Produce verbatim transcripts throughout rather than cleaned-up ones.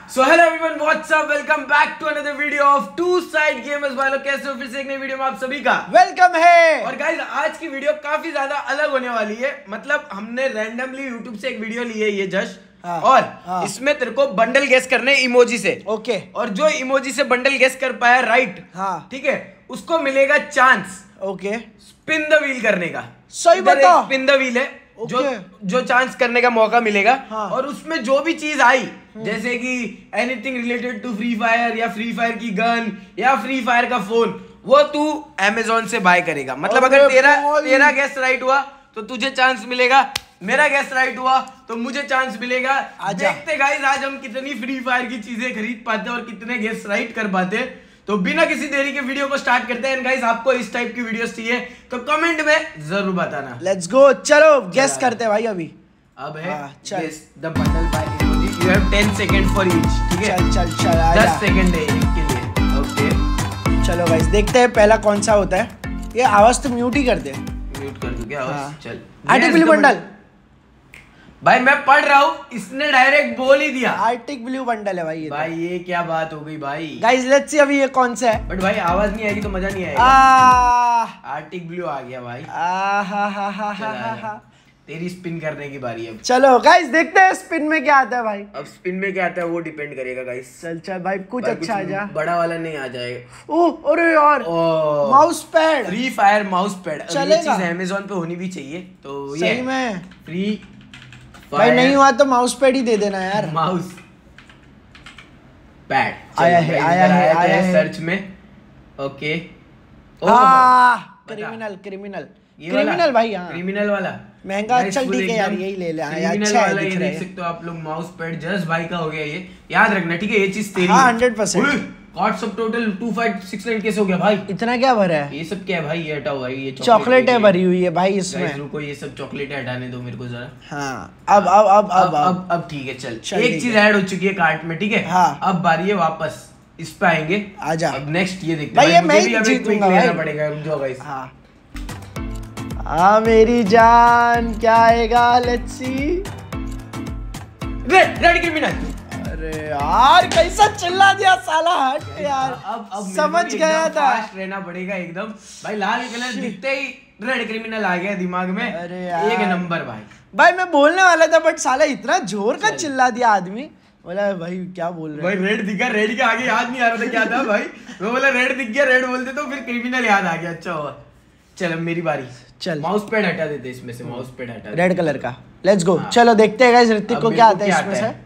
So hello everyone, what's up, welcome back to another video of two side gamers. भाई कैसे हो? फिर से एक नई वीडियो में आप सभी का वेलकम है। और गाइस आज की वीडियो काफी ज्यादा अलग होने वाली है। मतलब हमने रैंडमली यूट्यूब से एक वीडियो ली है ये जस्ट हाँ, और हाँ, इसमें तेरे को बंडल गेस करने इमोजी से। ओके। और जो इमोजी से बंडल गेस कर पाया राइट, हाँ ठीक है, उसको मिलेगा chance. Okay. Spin the wheel करने का। सही बताओ। स्पिन द व्हील है okay. जो जो चांस करने का मौका मिलेगा हाँ. और उसमें जो भी चीज आई जैसे कि anything related to free fire या फ्री फायर की गन या फ्री फायर का फोन, वो तू अमेज़न से बाय करेगा। मतलब अगर तेरा तेरा गेस राइट हुआ तो तुझे चांस मिलेगा, मेरा गेस राइट हुआ तो मुझे चांस मिलेगा। देखते गाइस आज हम कितनी फ्री फायर की चीजें खरीद पाते हैं और कितने गेस राइट कर पाते हैं। तो बिना किसी देरी के वीडियो को स्टार्ट करते हैं। गाइस आपको इस टाइप की वीडियोस चाहिए तो कमेंट में जरूर बताना। लेट्स गो, चलो गेस करते हैं भाई। अभी अब है guess the bundle by emoji. You have ten second for each. ठीक है, चल चल चल दस सेकंड है एक के लिए। ओके चलो गाइस देखते हैं पहला कौन सा होता है। ये आवाज तो म्यूट ही कर दे। म्यूट कर दूं क्या आवाज? चल आर्टिक ब्लू बंडल। भाई मैं पढ़ रहा हूँ, इसने डायरेक्ट बोल ही दिया। आर्टिक ब्लू बंडल है भाई ये। भाई ये क्या बात हो गई भाई। गाइस लेट्स सी अभी ये कौन सा है। बट भाई आवाज नहीं आएगी तो मजा नहीं आएगा। आर्टिक ब्लू आ गया भाई। आ हा हा हा हा हा। तेरी स्पिन करने की बारी है। चलो गाइस देखते हैं स्पिन में क्या आता है भाई। अब स्पिन में क्या आता है वो डिपेंड करेगा गाइस। चल चल भाई कुछ भाई अच्छा आ जा। बड़ा वाला नहीं आ जाएगा। ओह अरे यार mouse pad. Free fire mouse pad. ये चीज अमेज़न पे होनी भी चाहिए तो ये सही में फ्री भाई नहीं हुआ तो माउस पैड ही दे देना यार। माउस पैड आया है आया है आया है सर्च में। ओके क्रिमिनल क्रिमिनल क्रिमिनल भाई। हाँ क्रिमिनल वाला महंगा। चल ठीक है यार यही ले ले। अच्छा है, ये देख सकते हो आप लोग। माउस पैड जस्ट भाई का हो गया ये, याद रखना ठीक है। ये चीज तेरी। हाँ hundred percent. Cost of total two five six nine कैसे हो गया भाई? इतना क्या भरा है? ये सब क्या है भाई? ये हटाओ भाई। ये चॉकलेट है भरी हुई है भाई इसमें। रुको ये सब चॉकलेट हटाने दो मेरे को जरा। हाँ अब अब अब अब अब अब ठीक है। चल एक चीज ऐड हो चुकी है कार्ट में। ठीक है हाँ अब बारी है वापस इस पे आएंगे। आजा अब नेक्स्ट ये देखते हैं भाई। मुझे भी अभी क्विक लेना पड़ेगा। रुक जाओ गाइस। हाँ हाँ मेरी जान क्या आएगा? Let's see. Red red criminal. अरे यार कैसा चिल्ला दिया साला। हट यार अब अब समझ गया था। फास्ट रहना पड़ेगा एकदम भाई। लाल कलर दिखते ही रेड क्रिमिनल आ गया दिमाग में। अरे यार एक नंबर भाई। भाई मैं बोलने वाला था बट साला इतना जोर का चिल्ला दिया आदमी। बोला भाई क्या बोल रहे भाई? रेड दिखा, रेड के आगे याद नहीं आ रहा था क्या था भाई। वो बोला रेड दिख गया, रेड बोलते तो फिर क्रिमिनल याद आ गया। अच्छा हुआ। चल अब मेरी बारी। चल माउस पैड हटा देते इसमें से। माउस पैड हटा रेड कलर का। Let's go. चलो देखते हैं गाइस ऋतिक को क्या आता है इसमें से।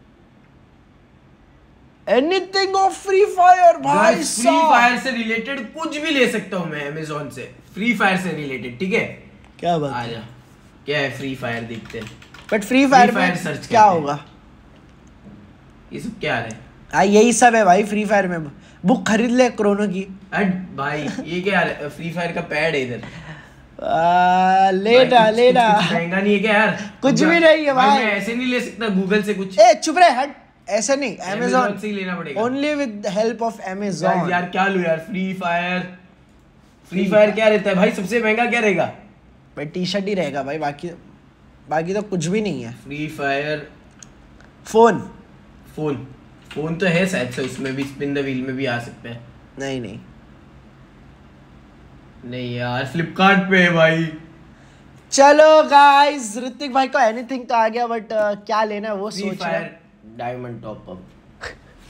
एनीथिंग ऑफ फ्री फायर भाई। फ्री फायर से रिलेटेड कुछ भी ले सकता हूँ मैं अमेज़न से। फ्री फायर से रिलेटेड ठीक है। क्या बात? आजा क्या है फ्री फायर देखते हैं। बट फ्री फायर में सर्च क्या होगा? ये सब क्या है? हाँ यही सब है भाई फ्री फायर में। बुक खरीद ले क्रोनो की। अट भाई ये क्या है? फ्री फायर का पैड है इधर। लेना लेना महंगा नहीं है क्या यार? कुछ भी नहीं है भाई। मैं ऐसे नहीं ले सकता गूगल से कुछ। ए चुप रहे हट। ऐसे नहीं अमेज़न से ही लेना पड़ेगा। Only with help of Amazon. यार क्या लूं यार? फ्री फायर फ्री फायर क्या रहता है भाई? सबसे महंगा क्या रहेगा भाई? टी शर्ट ही रहेगा भाई। बाकी बाकी तो कुछ भी नहीं है। Free fire phone phone phone तो है शायद से। उसमें भी स्पिन द व्हील में भी आ सकते हैं। नहीं नहीं नहीं यार फ्लिपकार्ट पे है भाई। चलो गाइस ऋतिक भाई को एनीथिंग तो आ गया बट uh, क्या लेना है वो सोच रहा है। डायमंड टॉप अप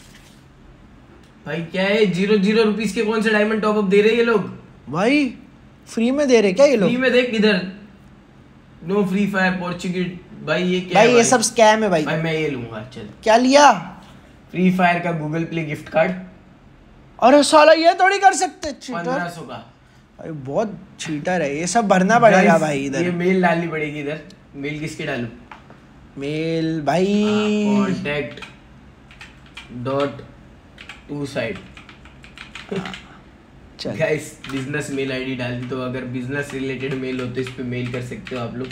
भाई क्या है? जीरो जीरो रुपीस के कौन से डायमंड टॉप अप दे रहे हैं ये लोग भाई? फ्री में दे रहे क्या ये लोग? फ्री में देख इधर। नो फ्री फायर पोर्चुगीज भाई। ये क्या भाई है ये सब स्कैम है भाई। भाई मैं ये लूंगा। चल क्या लिया? फ्री फायर का गूगल प्ले गिफ्ट कार्ड। अरे साला ये थोड़ी कर सकते। पंद्रह सौ का भाई बहुत चीटर है। ये सब भरना पड़ेगा भाई इधर। ये मेल डालनी पड़ेगी इधर। मेल किसके डालूं? मेल भाई contact dot two side. Guys business mail ID डाल दो। अगर बिजनेस रिलेटेड मेल हो तो इस पे मेल कर सकते हो आप लोग।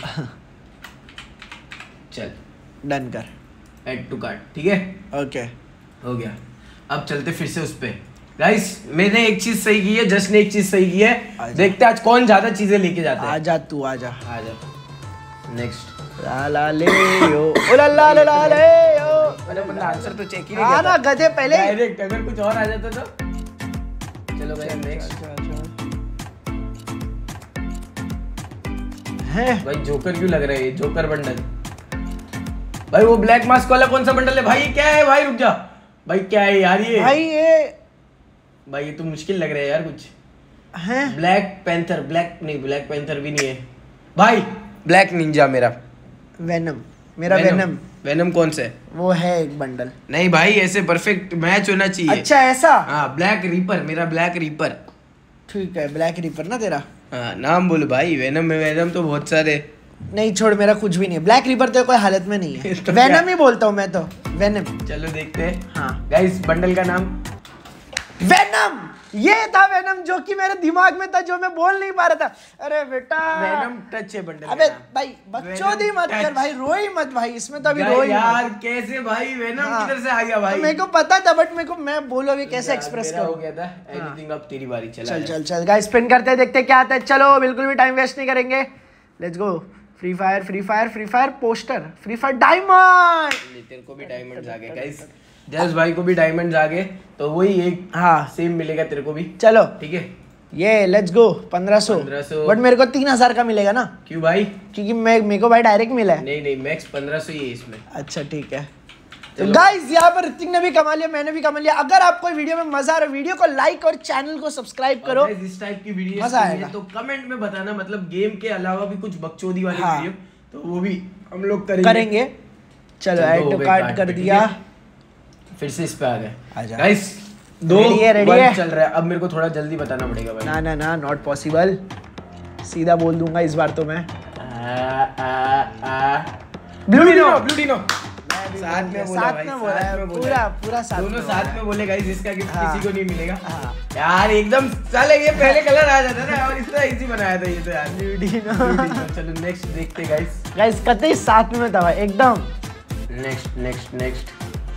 चल डन कर। Add to cart. ठीक है ओके हो गया। अब चलते फिर से उस पे। गाइस मैंने एक चीज सही की है, जस्ट ने एक चीज सही की है। देखते आज कौन ज्यादा चीजें लेके जाता है। आजा तू आजा आजा नेक्स्ट। ला ला ले यो ओ ला ला ला ले यो अरे बंदा आंसर तो चेक ही नहीं हाँ किया ना गधे पहले डायरेक्ट, अगर कुछ और आ जाता तो। चलो भाई नेक्स्ट है भाई जोकर क्यों लग रहा है ये? जोकर बंडल भाई, वो ब्लैक मास्क वाला कौन सा बंडल है भाई? क्या है भाई? रुक जा भाई, क्या है यार ये? भाई ये भाई ये तो मुश्किल लग रहा है यार कुछ। है ब्लैक पैंथर, ब्लैक नहीं, ब्लैक पैंथर भी नहीं है भाई। ब्लैक निंजा मेरा वेनम, मेरा वेनम। वेनम कौन सा है? वो है एक बंडल। नहीं भाई, ऐसे परफेक्ट मैच होना चाहिए। अच्छा ऐसा? हाँ ब्लैक रीपर, मेरा ब्लैक रीपर। ठीक है, ब्लैक रीपर ना तेरा? हाँ नाम बोलो भाई। वेनम में वेनम तो बहुत सारे। नहीं छोड़, मेरा कुछ भी नहीं है। ब्लैक रीपर तो कोई हालत में नहीं है। तो वेनम ही बोलता हूँ मैं तो, वेनम। चलो देखते हैं। हाँ गाइस बंडल का नाम वेनम। ये था वेनम जो कि मेरे दिमाग में था, जो मैं बोल नहीं पा रहा था। अरे बेटा वेनम टच है बंडल। अबे भाई बकचोदी मत कर भाई, रोई मत भाई, इसमें तो अभी रोई यार मत। कैसे भाई वेनम हाँ। किधर से आ गया भाई? तो मेरे को पता था, बट मेरे को मैं बोलो अभी कैसे एक्सप्रेस मेरा हो करूं। गया था एनीथिंग। अब तेरी बारी। चला चल चल चल गाइस, स्पिन करते हैं, देखते हैं क्या आता है। चलो बिल्कुल भी टाइम वेस्ट नहीं करेंगे, let's go. Free fire free fire free fire poster, free fire diamond. तेरे को भी डायमंड्स आ गए गाइस, जस भाई को भी डायमंड्स आ गए, तो वही एक हाँ सेम मिलेगा तेरे को भी। चलो ठीक है, ये लेट्स गो। पंद्रह सौ पंद्रह सौ बट मेरे को तीन हजार का मिलेगा ना? क्यों भाई? क्योंकि मैं मेरे को भाई डायरेक्ट मिला है। नहीं नहीं, मैक्स पंद्रह सौ ही है इसमें। अच्छा ठीक है। तो गाइस यहाँ पर ऋतिक ने भी कमा लिया, मैंने भी कमा लिया। अगर आपको वीडियो में मजा आ रहा है, वीडियो को लाइक और चैनल को सब्सक्राइब करो। और इस टाइप की वीडियो मजा आएगा तो कमेंट में बताना, मतलब गेम के अलावा भी कुछ बकचोदी वाली हाँ। वीडियो, तो वो भी हम लोग करेंगे करेंगे। चलो ऐड टू कार्ट कर दिया, फिर से इस पे आ गए। आजा गाइस दो रेडी है, रेडी है चल रहा है। अब मेरे को थोड़ा जल्दी बताना पड़ेगा भाई। ना ना ना नॉट पॉसिबल, सीधा बोल दूंगा इस बार तो मैं। ब्लू डिनो, ब्लू डिनो साथ में बोला, साथ में बोला है, पूरा पूरा साथ दोनों साथ में बोले गाइस। इसका गिफ्ट हाँ। किसी को नहीं मिलेगा हाँ। यार, एकदम साले ये पहले कलर आ जाता ना, और इतना इजी बनाया था ये तो यार। Blue dino. चलो नेक्स्ट देखते गाइस। गाइस कतई साथ में था भाई एकदम। नेक्स्ट नेक्स्ट नेक्स्ट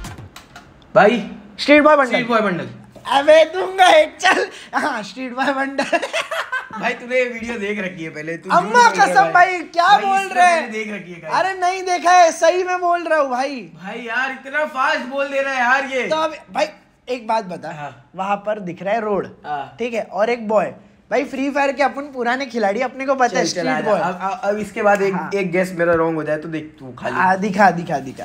भाई street boy bundle. Street boy bundle. अबे दूंगा एक, चल। हाँ स्ट्रीट बॉय बंडल। भाई तूने ये वीडियो देख रखी है पहले? तू अम्मा कसम भाई क्या भाई बोल इससे रहे पहले हैं? देख रखी है guys। अरे नहीं देखा है, सही में बोल रहा हूँ भाई। भाई यार इतना फास्ट बोल दे रहा है यार ये। तो अब भाई एक बात बता, हाँ। वहां पर दिख रहा है रोड, हाँ। ठीक है, और एक बॉय। भाई फ्री फायर के अपन पुराने खिलाड़ी, अपने को पता है चल, चल, स्ट्रीट बॉय। अब, अब, अब इसके बाद एक हाँ। एक गेस मेरा रॉन्ग हो जाए तो देख तू खाली। हाँ दिखा दिखा दिखा।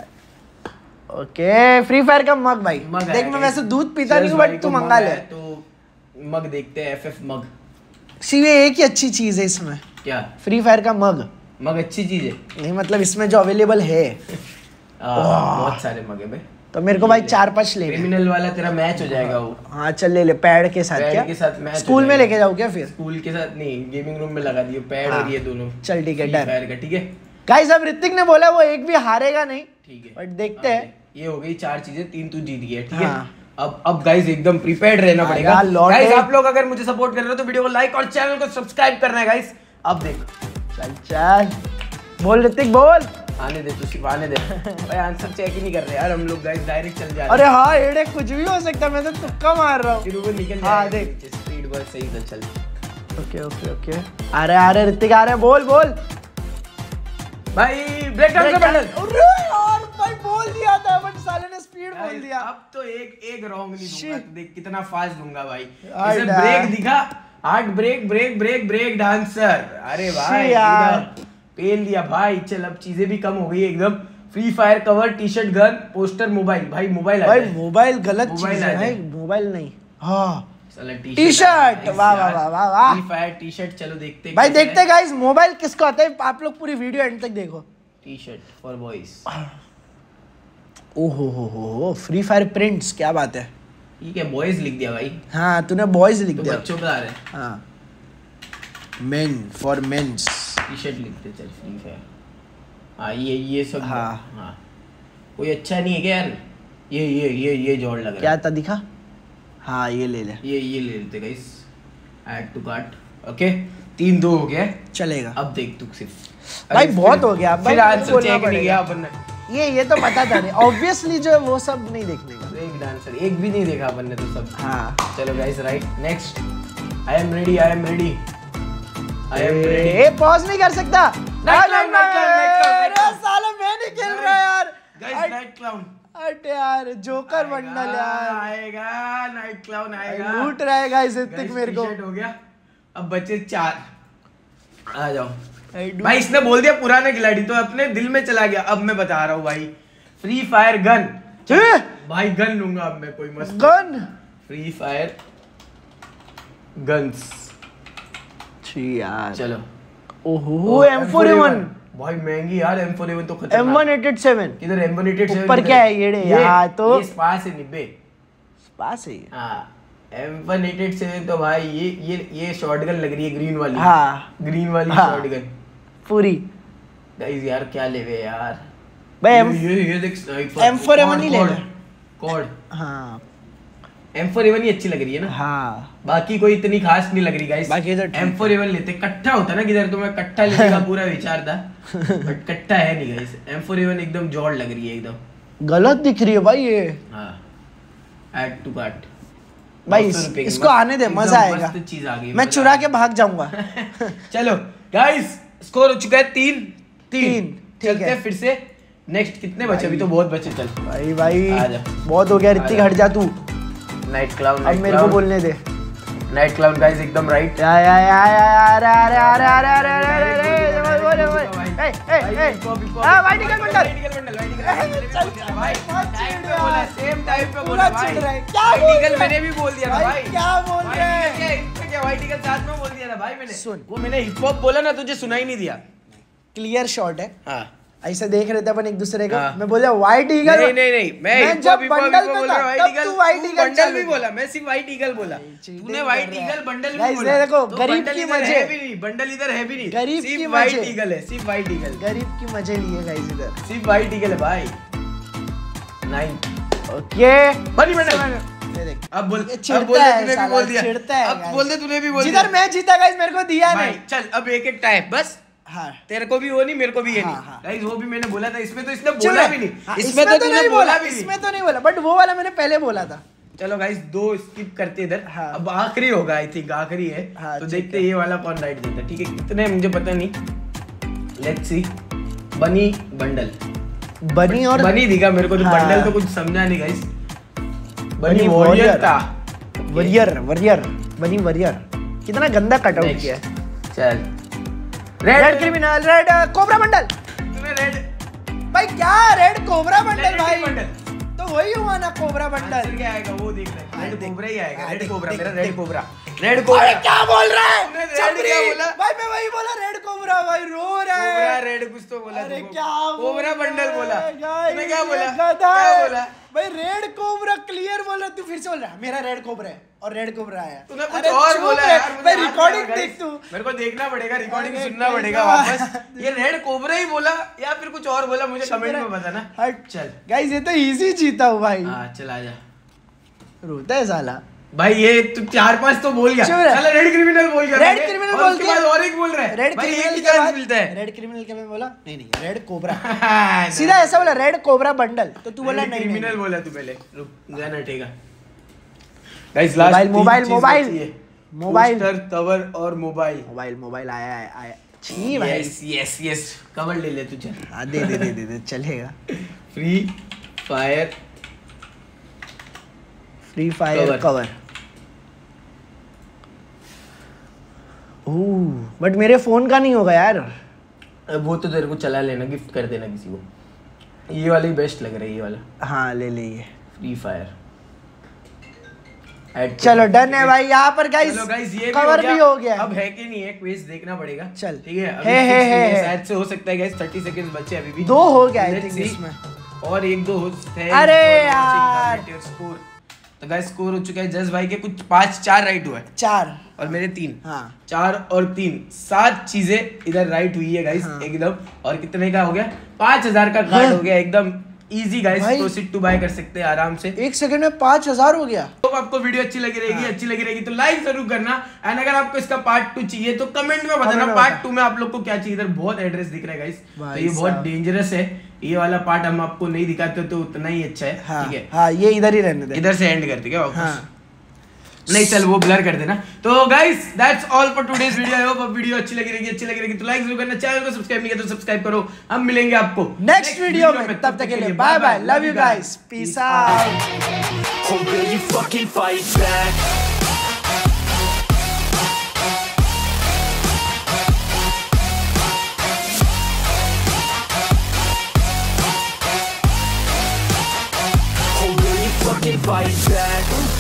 ओके फ्री फायर का मग भाई। मग देख आया मैं guys। वैसे दूध पीता चल नहीं हूँ, भाई बट को तू मग मंगा आया ले। तो मग देखते हैं। एफ एफ मग सिर्फ एक ही अच्छी चीज है इसमें, क्या? फ्री फायर का मग। मग अच्छी चीज है? नहीं मतलब इसमें जो अवेलेबल है आ, बहुत सारे मग है भाई। तो मेरे को भाई चार पांच ले। क्रिमिनल वाला तेरा मैच हो जाएगा वो। हाँ चल ले ले, पैड के साथ। पैड क्या के साथ मैच स्कूल में लेके जाऊँ क्या फिर? स्कूल के साथ नहीं, गेमिंग रूम में लगा दियो पैड हाँ। और ये दोनों। चल ठीक है, Free डन। Fire का ठीक है गाइस अब ऋतिक ने बोला वो एक भी हारेगा नहीं, ठीक है। बट देखते हैं। ये हो गई चार चीजें, तीन तू जीत गया ठीक है। हाँ। अब अब गाइस एकदम प्रिपेयर्ड रहना हाँ पड़ेगा यार, लौटे। गाइस आप लोग अगर मुझे सपोर्ट कर रहे हो तो वीडियो को लाइक और चैनल को सब्सक्राइब करना है गाइस। अब देख, चल चल बोल ऋतिक बोल। आने दे तू, सिर्फ आने दे भाई। आंसर चेक ही नहीं कर रहे यार हम लोग गाइस, डायरेक्ट चल जा रहे हैं। अरे हाँ एड़े कुछ भी हो सकता है, मैं तो तुक्का मार रहा हूँ। फिर वो निकल हाँ, जाएगा देख। नीचे, स्पीड बस सही से चल। ओके ओके ओके आ रहे आ रहे ऋतिक आ रहे, बोल बोल। भाई ब्रेक डांस का बंडल। अरे यार भाई बोल दिया था, बट साले ने स्पीड बोल दिया। अब तो एक एक रॉन्ग नहीं दूंगा, Shit। तो देख कितना फास्ट दूंगा भाई। यार इसे डा- ब्रेक दिखा, heart break break break break dancer. अरे भाई Shit यार। एकदम पेन दिया भाई। चल अब चीजें भी कम हो गई एकदम। Free fire cover, T shirt, gun, poster, mobile. भाई मोबाइल आ भाई जाए। मोबाइल गलत चीज मोबाइल आ है जाए। भाई, मोबाइल नहीं। हाँ साला टी टी शर्ट, वाह वाह वाह वाह वाह। Free fire T shirt. चलो देखते हैं भाई कैसा देखते है। गाइस मोबाइल किसको आता है, आप लोग पूरी वीडियो एंड तक देखो। T shirt for boys. ओहो हो हो फ्री फायर प्रिंट्स, क्या बात है। ठीक है, बॉयज लिख दिया भाई, हाँ तूने बॉयज लिख तो दिया। बच्चों का आ रहा है। हाँ men for mens. T shirt लिखते चल फ्री फायर। हाँ ये ये सब। हाँ। हाँ कोई अच्छा नहीं है क्या यार? ये ये ये ये जोड़ लग रहा क्या है। था दिखा? हाँ ये ले ले, ये ये ले लेते guys, add to cart. Okay तीन दो हो गया। चलेगा। अब देख तू सिर्फ भाई अरे बहुत फिर- हो गया, अब फिर भाई आंसर बोलना चेक नहीं पड़ेगा। गया अपन ने। ये ये तो पता था नहीं, ऑब्वियसली जो है वो सब नहीं देखने का। एक डांसर एक भी नहीं देखा अपन ने तो सब। हाँ चलो guys right next. I am ready I am ready I am ready. ए पॉज नहीं कर सकता। Night clown, night clown, night clown, night अरे clown। साले मैं नहीं खेल रहा यार। Guys night clown. अरे यार जोकर बंडल यार आएगा, नाइट क्लाउन आएगा, लूट रहेगा इस इतने मेरे को। हो गया, अब बचे चार, आ जाओ भाई। इसने बोल दिया पुराना खिलाड़ी, तो अपने दिल में चला गया। अब मैं बता रहा हूँ भाई, फ्री फायर गन भाई, गन लूंगा अब मैं, कोई मस्त गन, फ्री फायर गन्स यार। चलो, ओहो एम फोर ए वन भाई महंगी यार, एम फोर ए वन तो खतरनाक। M one eight eight seven किधर M one eight eight seven ऊपर क्या है ये? यहाँ तो ये स्पास है निब्बे, पास है। हाँ M one eight eight seven तो भाई ये ये ये शॉटगन लग रही है, ग्रीन वाली। हाँ ग्रीन वाली हाँ, शॉटगन पूरी। गाइस यार क्या लेवे यार भाई एम ये ये देख sniper, M four A one ही ले ले। कॉर्ड, हाँ एम फोर ए वन ही अच्छी लग रही है ना। हाँ बाकी कोई इतनी खास नहीं लग रही गाइस। बाकी तो एम फोर ए वन लेते, कट्टा होता ना किधर, तो मैं कट्टा लेने का पूरा विचार था, बट कट्टा है नहीं guys. M four A one एकदम जोड़ लग रही है एकदम, गलत दिख रही है भाई ये। हाँ ऐड टू कार्ट भाई इस, इसको आने दे, मजा आएगा। चीज आ गई, मैं चुरा के भाग जाऊंगा। चलो गाइस स्कोर हो चुका है तीन तीन, ठीक है। फिर से नेक्स्ट कितने बचे? अभी तो बहुत बचे। चल भाई भाई आजा, बहुत हो गया ऋतिक, हट जा तू। नाइट क्लाउड, अब मेरे को बोलने दे। नाइट क्लाउड गाइस एकदम राइट। या या या या अरे अरे अरे अरे अरे अरे अरे बोल बोल बोल ए ए ए हां भाई निकल बंडल, निकल बंडल भाई, निकल भाई, टाइम पे बोला, बोला, सेम टाइम पे बोला भाई। क्या निकल मैंने भी बोल दिया था भाई। क्या बोल रहे हैं? क्या इनसे क्या भाई, निकल साथ में बोल दिया था भाई मैंने। सुन, वो मैंने हिप हॉप बोला ना, तुझे सुना ही नहीं दिया। क्लियर शॉट है। हां ऐसे देख रहे थे अपन एक दूसरे को। हाँ। मैं बोला व्हाइट ईगल। नहीं नहीं नहीं, मैं मैं जब बंडल में था तब तू व्हाइट ईगल बंडल भी बोला, मैं सिर्फ व्हाइट ईगल बोला, तूने व्हाइट ईगल बंडल भी गाइस बोला। देखो तो गरीब बंडल की इधर मजे, है भी नहीं, बंडल इधर है भी नहीं, गरीब की सिर्फ व्हाइट मजे। ईगल है, सिर्फ व्हाइट ईगल, गरीब की मजे लिए गाइस इधर, सिर्फ व्हाइट ईगल है भाई। नाइन ओके बनी बंडल, ये देख अब बोल, ये अब चिढ़ता बोल दे, है तूने भी साला, बोल दिया, चिढ़ता है अब guys। बोल दे, तूने भी बोल दिया। जिधर मैं जीता गाइस मेरे को दिया भाई नहीं। चल अब एक एक टाइप बस, हाँ तेरे को भी वो नहीं, मेरे को भी ये हाँ, नहीं हाँ। गाइस। वो भी मैंने बोला था, इसमें तो इसने चलो, बोला भी नहीं, हाँ, इसमें तो तूने बोला भी नहीं, इसमें तो नहीं बोला, बट वो वाला मैंने पहले बोला था। चलो गाइस दो स्किप करते इधर। हाँ। अब आखिरी होगा, आई थिंक आखिरी है। हाँ, तो ठीक देखते है। ये वाला कौन राइट देता है। ठीक है कितने मुझे पता नहीं, लेट्स सी। बनी बंडल, बनी और बनी दिखा मेरे को तो, हाँ। बंडल तो कुछ समझा नहीं guys. Bunny bunny warrior warrior था, वरियर वरियर बनी वरियर। कितना गंदा कटआउट किया है। चल red criminal, red cobra bundle. तूने रेड भाई क्या रेड कोबरा बंडल भाई, बंडल तो वही हुआ ना कोबरा बंडल। क्या आएगा वो देख ले, हाँ, रेड देख, कोबरा ही आएगा, हाँ, रेड देख, कोबरा देख, मेरा, देख। Red cobra, red cobra. भाई क्या बोल रहा है तूने रेड छपरी? क्या बोला? भाई मैं वही बोला रेड कोबरा, भाई रो रहा कोबरा है। रेड कुछ तो बोला, अरे तू क्या कोबरा बोल बंडल रहा बोला, है? तूने क्या ये बोला, गधा क्या है। बोला? भाई रेड कोबरा क्लियर बोल रहा, तू फिर से बोल रहा है मेरा रेड कोबरा है और रेड कोबरा आया। तूने कुछ अरे और चुप बोला रे, यार, मुझे भाई याद नहीं रिकॉर्डिंग आ रहा देख गाइस। तू। मेरे को देखना पड़ेगा, रिकॉर्डिंग अरे सुनना पड़ेगा कैसा? वापस। ये रेड कोबरा ही बोला या फिर कुछ और बोला, मुझे कमेंट में बताना। हट चल गाइस ये तो इजी जीता हूँ भाई। हाँ चल आजा रोता है साला। भाई। ये तू चार पांच तो बोल गया, चुप रह। साला रेड क्रिमिनल बोल गया, रेड भाई। क्रिमिनल और बोल उसके के बाद और एक बोल रहा है, रेड भाई एक क्रिमिनल ही के चांस बाद मिलता है। रेड क्रिमिनल के मैं बोला नहीं नहीं रेड कोबरा सीधा ऐसा बोला रेड कोबरा बंडल, तो तू बोला नहीं क्रिमिनल नहीं बोला तू पहले, रुक जाना ठेगा। Guys last mobile mobile mobile mobile poster, cover और मोबाइल। मोबाइल मोबाइल आया आया आया छी भाई। यस यस यस, कवर ले ले तू चल। हाँ दे दे दे दे दे चलेगा। Free fire free fire Cover. Cover. Oh but मेरे फोन का नहीं होगा यार। वो तो तेरे को चला लेना, गिफ्ट कर देना किसी को। ये वाला ही बेस्ट लग रहा है, ये वाला। हाँ ले लीजिए फ्री फायर। चलो डन है भाई। यहाँ पर गाइस कवर भी हो गया। अब है कि नहीं है क्विज देखना पड़ेगा। चल ठीक है, है है है शायद से हो सकता है गाइस, तीस सेकंड्स बचे अभी भी। दो हो गया आई Let's थिंक see. इसमें। और एक दो हो सकते हैं। अरे यार। स्कोर तो गाइस स्कोर हो चुका है जज भाई के कुछ पांच चार राइट हुआ है, चार और मेरे तीन। हाँ चार और तीन सात चीजें इधर राइट हुई है गाइस। हाँ। एकदम। और कितने का हो गया? पांच हजार का कार्ड हाँ। हो गया एकदम इजी गाइस। भाई। प्रोसीड टू बाय कर सकते हैं आराम से। एक सेकंड में पांच हजार हो गया। तो आपको वीडियो अच्छी लगी रहेगी, हाँ। अच्छी लगी रहेगी तो लाइक जरूर करना। एंड अगर आपको इसका पार्ट टू चाहिए तो कमेंट में कमेंट बताना में पार्ट बता। टू में आप लोग को क्या चाहिए। इधर बहुत एड्रेस दिख रहा है गाइस, तो भाई ये बहुत साहब। डेंजरस है। ये वाला पार्ट हम आपको नहीं दिखाते तो उतना ही अच्छा है। हाँ ठीक है, हाँ ये इधर ही रहने दे। इधर से एंड करते क्या वापस? हाँ नहीं चल वो ब्लर कर देना। तो guys that's all for today's video. I hope अब वीडियो अच्छी लगी रहेगी, अच्छी लगी रहेगी तो लाइक जरूर करना, चैनल को सब्सक्राइब नहीं किया तो सब्सक्राइब करो। हम मिलेंगे आपको नेक्स्ट वीडियो में, तब तक के लिए bye bye, love you guys, peace out. Oh, will you fucking fight back? Oh, will you fucking fight back?